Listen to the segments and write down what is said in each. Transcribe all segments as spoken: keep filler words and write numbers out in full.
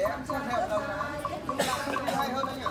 em xem hợp đồng là hay hơn đấy nhỉ.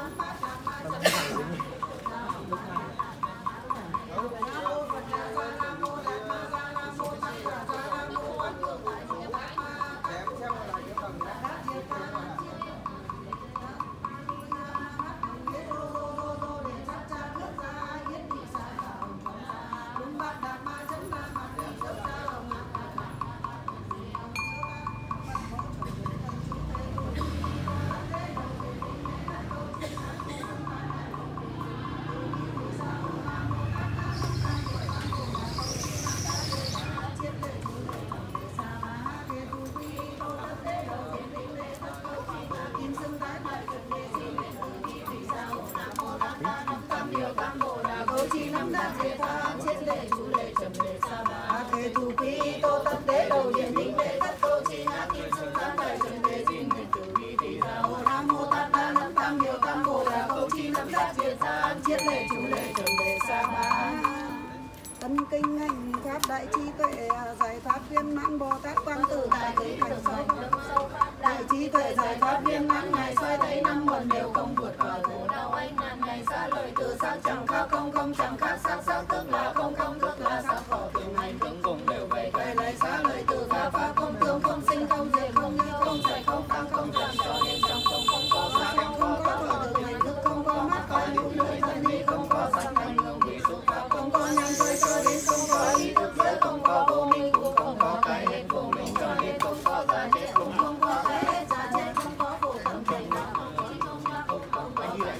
Tân kinh hành pháp đại trí tuệ giải thoát viên mãn Bồ Tát Quang Tử đại trí thành sâu đại trí tuệ giải thoát viên mãn ngài soi thấy năm nguồn đều không vượt khỏi khổ đau anh ngàn ngày xa lời từ sắc chẳng khác không không chẳng khác sắc sắc tức là không không tức là sắc khổ thường hành tướng cùng đều vậy vậy lấy xa lời từ pháp pháp không tương không sinh không diệt không như không giải không tăng không trần cho nên trong không không có sắc không không có thọ thực hành thức không có mắt có nhũ lưỡi thân đi không có sắc hành hương vị xúc pháp không có nhang chơi chơi đến không có ý thức giới không có vô minh cũng không có cái hết vô minh cho nên không có già chết cũng không có cái hết già chết không có vô tâm thành đạo không có không có không có không có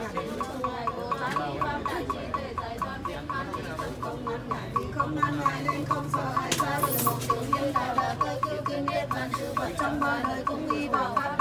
không ngăn ngại nên không sợ hãi ra được một tự nhiên đạo là tôi kêu kiên biết bản chữ vật trong ba đời cũng đi vào